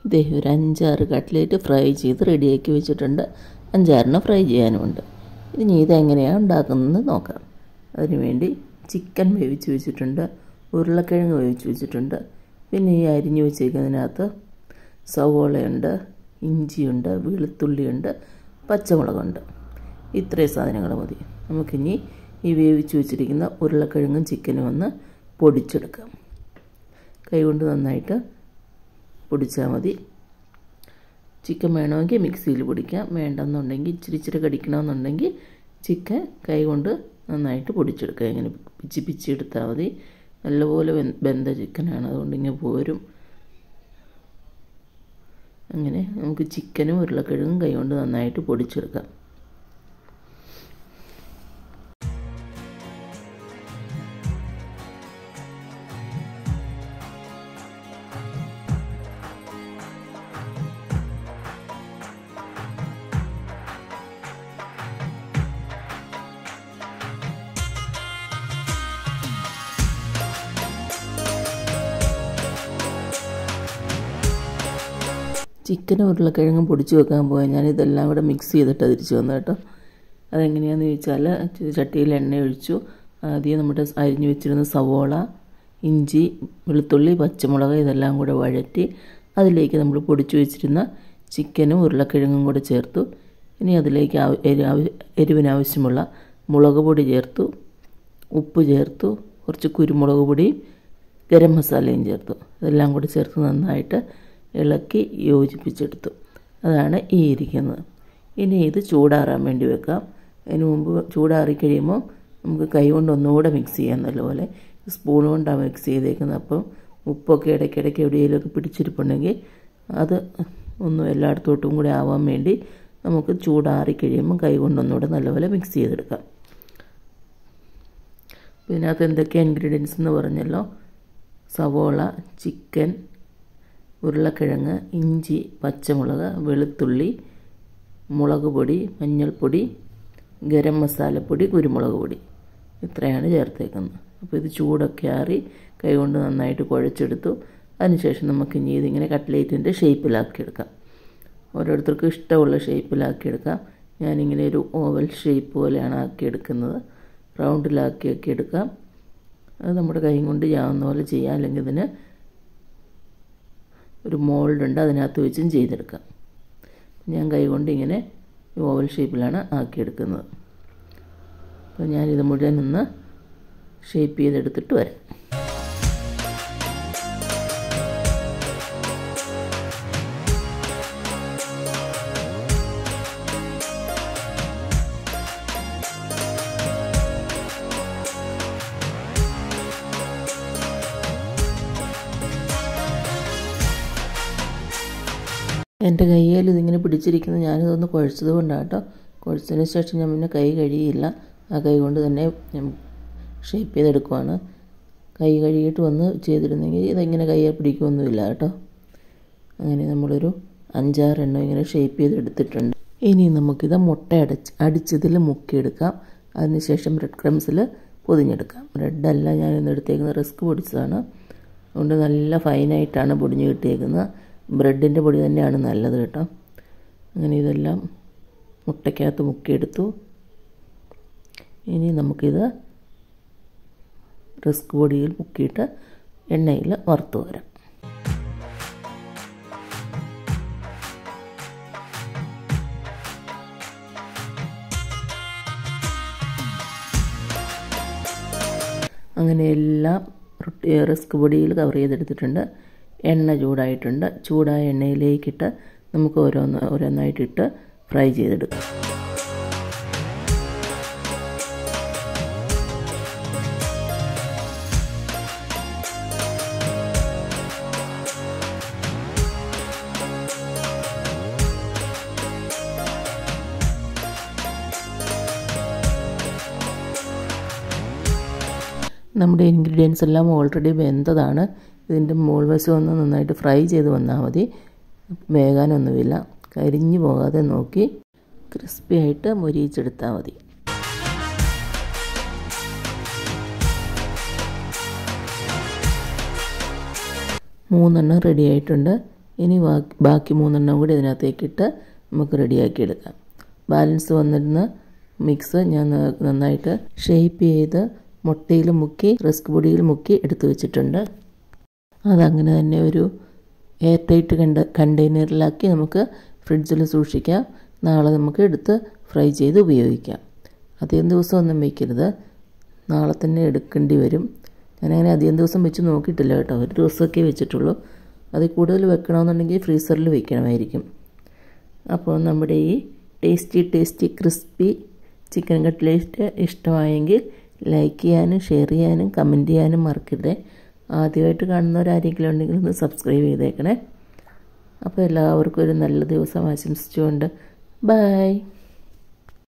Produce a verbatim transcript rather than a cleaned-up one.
ഇതേ ഒരു അഞ്ചാറ് കട്ട്ലേറ്റ് ഫ്രൈ ചെയ്ത് റെഡിയാക്കി വെച്ചിട്ടുണ്ട്. അഞ്ചാറെണ്ണം ഫ്രൈ ചെയ്യാനുമുണ്ട്. ഇനി ഇതെങ്ങനെയാണ് ഉണ്ടാക്കുന്നതെന്ന് നോക്കാം. അതിനുവേണ്ടി ചിക്കൻ വേവിച്ച് വെച്ചിട്ടുണ്ട്, ഉരുളക്കിഴങ്ങ് വേവിച്ച് വെച്ചിട്ടുണ്ട്. പിന്നെ ഈ അരിഞ്ഞു വെച്ചിരിക്കുന്നതിനകത്ത് സവോളയുണ്ട്, ഇഞ്ചിയുണ്ട്, വെളുത്തുള്ളിയുണ്ട്, പച്ചമുളകുണ്ട്. ഇത്രയും സാധനങ്ങൾ മതി. നമുക്കിനി ഈ വേവിച്ച് വെച്ചിരിക്കുന്ന ഉരുളക്കിഴങ്ങും ചിക്കനും ഒന്ന് പൊടിച്ചെടുക്കാം. കൈകൊണ്ട് നന്നായിട്ട് പൊടിച്ചാൽ മതി. ചിക്കൻ വേണമെങ്കിൽ മിക്സിയിൽ പൊടിക്കാം, വേണ്ടെന്നുണ്ടെങ്കിൽ ഇച്ചിരി ഇച്ചിരി കടിക്കണമെന്നുണ്ടെങ്കിൽ ചിക്കൻ കൈകൊണ്ട് നന്നായിട്ട് പൊടിച്ചെടുക്കുക. ഇങ്ങനെ പിച്ചി പിച്ചി എടുത്താൽ മതി. നല്ലപോലെ വെന്ത ചിക്കനാണ്, അതുകൊണ്ട് ഇങ്ങനെ പോരും. അങ്ങനെ നമുക്ക് ചിക്കനും ഉരുളക്കിഴങ്ങും കൈകൊണ്ട് നന്നായിട്ട് പൊടിച്ചെടുക്കാം. ചിക്കനും ഉരുളക്കിഴങ്ങും പൊടിച്ച് വെക്കാൻ പോയാൽ ഞാനിതെല്ലാം കൂടെ മിക്സ് ചെയ്തിട്ട് തിരിച്ച് വന്നു കേട്ടോ. അതെങ്ങനെയാണെന്ന് ചോദിച്ചാൽ ചട്ടിയിൽ എണ്ണ ഒഴിച്ചു. ആദ്യം നമ്മുടെ അരിഞ്ഞു വെച്ചിരുന്ന സവോള, ഇഞ്ചി, വെളുത്തുള്ളി, പച്ചമുളക് ഇതെല്ലാം കൂടെ വഴറ്റി അതിലേക്ക് നമ്മൾ പൊടിച്ചു വെച്ചിരുന്ന ചിക്കനും ഉരുളക്കിഴങ്ങും കൂടെ ചേർത്തു. ഇനി അതിലേക്ക് എരിവിനാവശ്യമുള്ള മുളക് പൊടി ചേർത്തു, ഉപ്പ് ചേർത്തു, കുറച്ച് കുരുമുളക് പൊടിയും ഗരം മസാലയും ചേർത്തു. ഇതെല്ലാം കൂടെ ചേർത്ത് നന്നായിട്ട് ഇളക്കി യോജിപ്പിച്ചെടുത്തു. അതാണ് ഈ ഇരിക്കുന്നത്. ഇനി ഇത് ചൂടാറാൻ വേണ്ടി വെക്കാം. അതിന് മുമ്പ് ചൂടാറി കഴിയുമ്പോൾ നമുക്ക് കൈ കൊണ്ട് ഒന്നുകൂടെ മിക്സ് ചെയ്യാം. നല്ലപോലെ സ്പൂൺ കൊണ്ടാണ് മിക്സ് ചെയ്തേക്കുന്നത്. അപ്പം ഉപ്പൊക്കെ ഇടയ്ക്കിടയ്ക്ക് എവിടെയെങ്കിലുമൊക്കെ പിടിച്ചിരിപ്പുണ്ടെങ്കിൽ അത് ഒന്നും എല്ലായിടത്തോട്ടും കൂടെ ആവാൻ വേണ്ടി നമുക്ക് ചൂടാറി കഴിയുമ്പോൾ കൈ കൊണ്ടൊന്നുകൂടെ നല്ലപോലെ മിക്സ് ചെയ്തെടുക്കാം. ഇതിനകത്ത് എന്തൊക്കെയാണ് ഇൻഗ്രീഡിയൻസ് എന്ന് പറഞ്ഞല്ലോ. സവോള, ചിക്കൻ, ഉരുളക്കിഴങ്ങ്, ഇഞ്ചി, പച്ചമുളക്, വെളുത്തുള്ളി, മുളക് പൊടി, മഞ്ഞൾപ്പൊടി, ഗരം മസാലപ്പൊടി, കുരുമുളക് പൊടി, ഇത്രയാണ് ചേർത്തേക്കുന്നത്. അപ്പോൾ ഇത് ചൂടൊക്കെ ആറി കൈകൊണ്ട് നന്നായിട്ട് കുഴച്ചെടുത്തു. അതിനുശേഷം നമുക്ക് ഇനി ഇതിങ്ങനെ കട്ട്ലേറ്റിൻ്റെ ഷേപ്പിലാക്കിയെടുക്കാം. ഓരോരുത്തർക്കും ഇഷ്ടമുള്ള ഷേപ്പിലാക്കിയെടുക്കാം. ഞാനിങ്ങനെ ഒരു ഓവൽ ഷേപ്പ് പോലെയാണ് ആക്കിയെടുക്കുന്നത്. റൗണ്ടിലാക്കിയൊക്കെ എടുക്കാം. അത് നമ്മുടെ കൈ കൊണ്ട് ചെയ്യാവുന്ന പോലെ ചെയ്യാം. അല്ലെങ്കിൽ ഇതിന് ഒരു മോൾഡ് ഉണ്ട്, അതിനകത്ത് വെച്ചും ചെയ്തെടുക്കാം. ഞാൻ കൈകൊണ്ട് ഇങ്ങനെ ഓവൽ ഷേപ്പിലാണ് ആക്കിയെടുക്കുന്നത്. അപ്പോൾ ഞാനിത് മുഴുവൻ ഒന്ന് ഷേപ്പ് ചെയ്തെടുത്തിട്ട് വരാം. എൻ്റെ കയ്യിൽ ഇതിങ്ങനെ പിടിച്ചിരിക്കുന്നത് ഞാനിതൊന്ന് കുഴച്ചത് കൊണ്ടാണ് കേട്ടോ. കുഴച്ചതിന് ശേഷം ഞാൻ പിന്നെ കൈ കഴിയില്ല. ആ കൈ കൊണ്ട് തന്നെ ഞാൻ ഷേപ്പ് ചെയ്തെടുക്കുവാണ്. കൈ കഴുകിയിട്ട് വന്ന് ചെയ്തിരുന്നെങ്കിൽ ഇതെങ്ങനെ കയ്യെ പിടിക്കുമൊന്നുമില്ല കേട്ടോ. അങ്ങനെ നമ്മളൊരു അഞ്ചാറെണ്ണം ഇങ്ങനെ ഷേപ്പ് ചെയ്തെടുത്തിട്ടുണ്ട്. ഇനി നമുക്കിത് മുട്ട അടച്ച് അടിച്ചതിൽ മുക്കിയെടുക്കാം. അതിനുശേഷം ബ്രെഡ് ക്രംസിൽ പൊതിഞ്ഞെടുക്കാം. ബ്രെഡല്ല ഞാനിന്ന് എടുത്തേക്കുന്നത്, റിസ്ക് പൊടിച്ചതാണ്. അതുകൊണ്ട് നല്ല ഫൈനായിട്ടാണ് പൊടിഞ്ഞ് കിട്ടിയേക്കുന്നത്. ബ്രെഡിൻ്റെ പൊടി തന്നെയാണ് നല്ലത് കേട്ടോ. അങ്ങനെ ഇതെല്ലാം മുട്ടയ്ക്കകത്ത് മുക്കിയെടുത്തു. ഇനി നമുക്കിത് റിസ്ക് പൊടിയിൽ മുക്കിയിട്ട് എണ്ണയിൽ വറുത്ത് വരാം. അങ്ങനെ എല്ലാം റിസ്ക് പൊടിയിൽ കവർ ചെയ്തെടുത്തിട്ടുണ്ട്. എണ്ണ ചൂടായിട്ടുണ്ട്. ചൂടായ എണ്ണയിലേക്കിട്ട് നമുക്ക് ഓരോന്ന് ഓരോന്നായിട്ടിട്ട് ഫ്രൈ ചെയ്തെടുക്കാം. നമ്മുടെ ഇൻഗ്രീഡിയൻസ് എല്ലാം ഓൾറെഡി വെന്തതാണ്. ഇതിൻ്റെ മോൾ വശം ഒന്ന് നന്നായിട്ട് ഫ്രൈ ചെയ്ത് വന്നാൽ മതി. വേകാനൊന്നുമില്ല. കരിഞ്ഞു പോകാതെ നോക്കി ക്രിസ്പി ആയിട്ട് മൊരിയിച്ചെടുത്താൽ മതി. മൂന്നെണ്ണം റെഡി ആയിട്ടുണ്ട്. ഇനി ബാക്കി മൂന്നെണ്ണം കൂടി ഇതിനകത്തേക്കിട്ട് നമുക്ക് റെഡിയാക്കി എടുക്കാം. ബാലൻസ് വന്നിരുന്ന മിക്സ് ഞാൻ നന്നായിട്ട് ഷേപ്പ് ചെയ്ത് മുട്ടയിൽ മുക്കി റസ്ക് പൊടിയിൽ മുക്കി എടുത്തു വെച്ചിട്ടുണ്ട്. അതങ്ങനെ തന്നെ ഒരു എയർ ടൈറ്റ് കണ്ട കണ്ടെയ്നറിലാക്കി നമുക്ക് ഫ്രിഡ്ജിൽ സൂക്ഷിക്കാം. നാളെ നമുക്ക് എടുത്ത് ഫ്രൈ ചെയ്ത് ഉപയോഗിക്കാം. അധികം ദിവസമൊന്നും വയ്ക്കരുത്, നാളെ തന്നെ എടുക്കേണ്ടി വരും. ഞാനങ്ങനെ അധികം ദിവസം വെച്ച് നോക്കിയിട്ടില്ല കേട്ടോ, ഒരു ദിവസമൊക്കെ വെച്ചിട്ടുള്ളൂ. അതിൽ കൂടുതൽ വെക്കണമെന്നുണ്ടെങ്കിൽ ഫ്രീസറിൽ വെക്കണമായിരിക്കും. അപ്പോൾ നമ്മുടെ ഈ tasty tasty crispy chicken cutlet ഇഷ്ടമായെങ്കിൽ ലൈക്ക് ചെയ്യാനും ഷെയർ ചെയ്യാനും കമൻറ്റ് ചെയ്യാനും മറക്കരുത്. ആദ്യമായിട്ട് കാണുന്നവരാരെങ്കിലും ഉണ്ടെങ്കിൽ ഒന്ന് സബ്സ്ക്രൈബ് ചെയ്തേക്കണേ. അപ്പോൾ എല്ലാവർക്കും ഒരു നല്ല ദിവസം ആശംസിച്ചുകൊണ്ട് ബൈ.